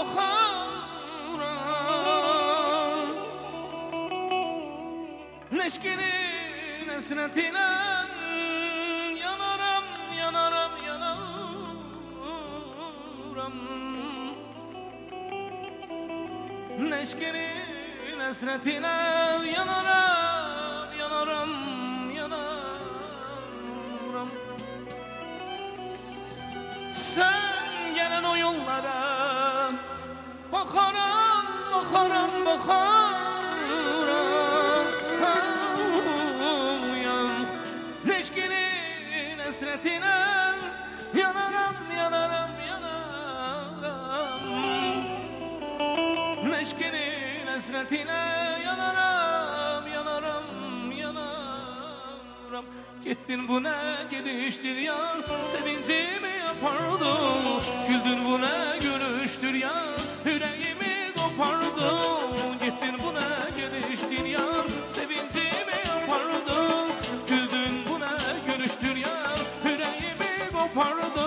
bakaram Neşkenin esretiyle yanarım, yanarım, yanarım Neşkenin esretiyle yanarım, yanarım, yanarım Sen gelen o yollara bakarım, bakarım, bakarım Neşkenin esretine yanarım, yanarım, yanarım Neşkenin esretine yanarım, yanarım, yanarım Gittin bu ne gidiştir ya sevincimi yapardı Güldün bu ne gülüştür ya yüreğimi kopardı Gittin bu ne gidiştir ya sevincimi yapardı Güldün bu ne gülüştür ya yüreğimi kopardı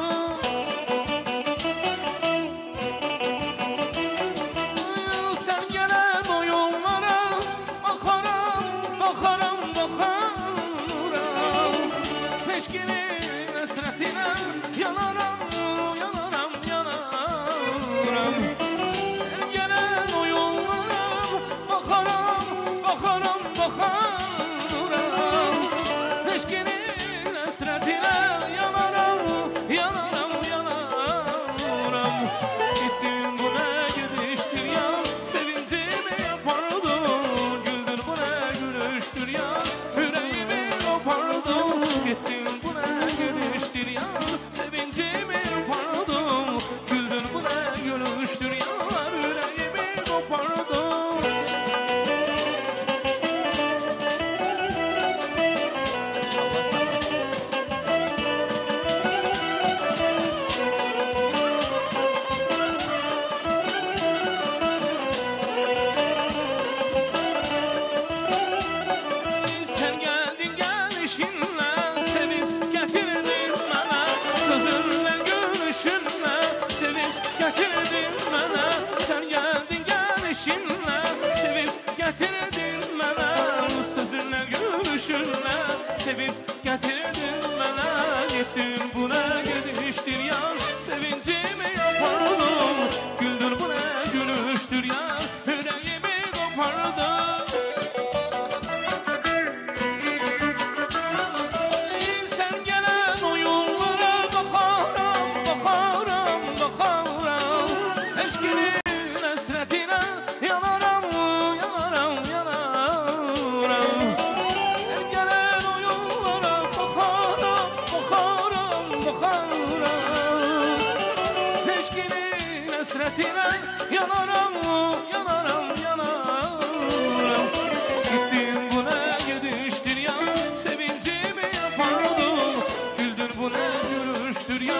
Sen gelen o yollara bakarım, bakarım, bakarım Neşkenin esretine yanarım, yanarım, yanarım Sen gelen o yollara bakarım, bakarım, bakarım Neşkenin esretine yanarım, yanarım, yanarım Gittin bu ne gidiştir ya sevincimi yapardı Güldün bu ne gülüştür ya yüreğimi kopardı Gittin bu ne gülüştür ya sevincimi yapardı Güldün bu ne gülüştür ya yüreğimi kopardı Sen geldin gelişinle sevinç getirdin bana Sözünle gülüşünle sevinç getirdin bana Sen geldin gelişinle sevinç getirdin bana Sözünle gülüşünle sevinç getirdin bana Gittin bu ne gidiştir ya sevincimi yapardım Güldün bu ne gülüştür ya yüreğimi kopardı Sen gelen o yollara bakarım, bakarım, bakarım Eşkinin esretine yanarım, yanarım, yanarım Sen gelen o yollara bakarım, bakarım, bakarım Eşkinin esretine yanarım, yanarım, yanarım Gittin bu ne gidiştir ya sevincimi yapardı Güldün bu ne gülüştür ya